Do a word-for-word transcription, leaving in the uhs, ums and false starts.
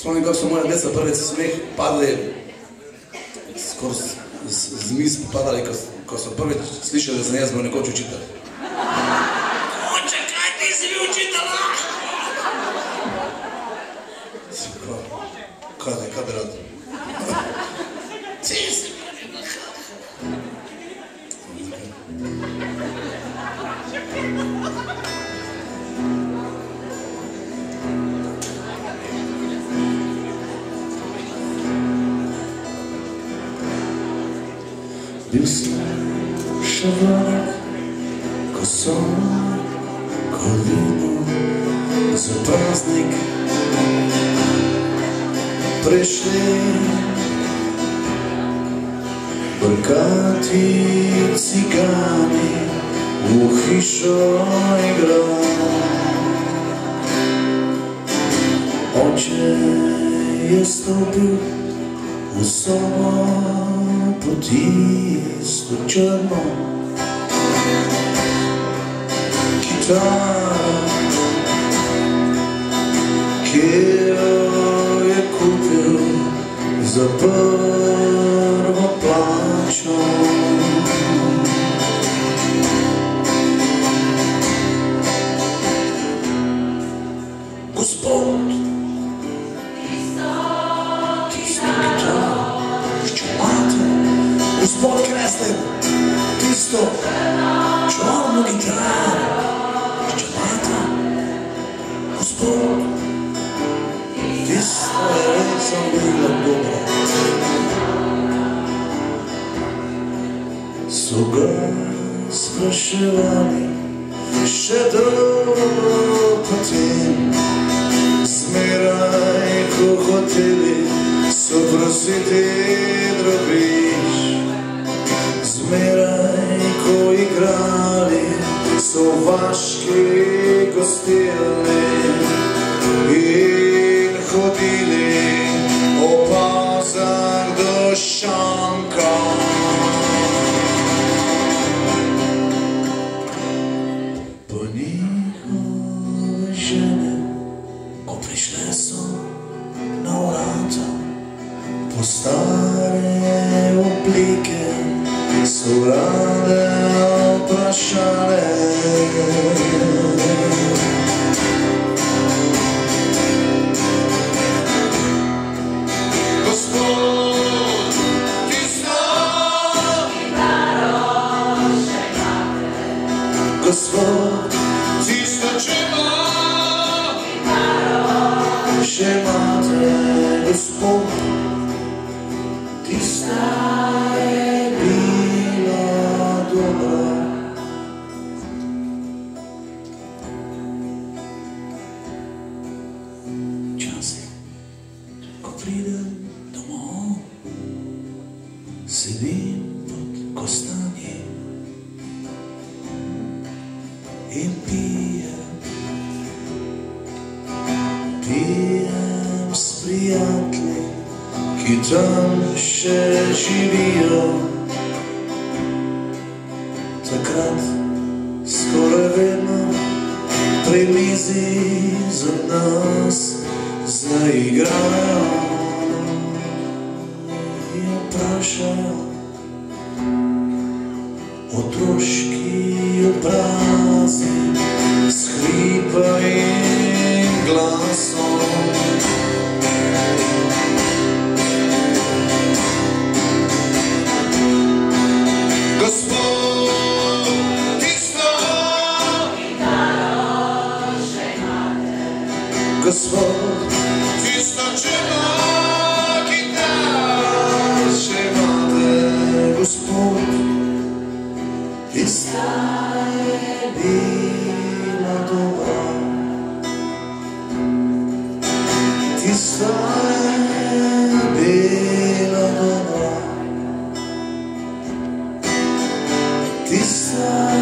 Spomnim, kako so moja deca prvič smeh padli, skoro z miz padali, ko so prvič slišali, da sem jaz bil nekoč učitelj. Oče, kaj ti si bil učitelj? Si prav, kaj da, kaj da rad? Ti si prvi bil kaj. Bil sem še vlak, ko so kolino za praznik prišli brkati cigani v hišo igrali. Oče je stopil v sobo po tisto črno kitaro, ki jo je kupil za prvo plačo. Gospod, Gospod Kreslen, tisto črno kitaro, če imate, Gospod, tisto je res bilo dobro. So ga spraševali še dolgo potem, zmeraj, ko hoteli so prositi drobiž. Zmeraj, ko igrali, so vaški gostilni in hodili opazak do šanka. Po njihove žene, ko prišle so na vrata, po stare oblike, so rade vprašale. Gospod, tisto kitaro še imate. Gospod, tisto črno kitaro še imate. Gospod, tista je bila dobra. Včasih, ko pridem domov, sedim pod kostanji in pijem, pijem s prijatelji, ki tam še živijo. Takrat skoraj vedno pri mizi za nas zaigrajo in vprašajo otroški obrazi s hripavim glasom. Gospod, tisto črno kitaro še imate. Gospod, tista je bila dobra. Tista je bila dobra. Tista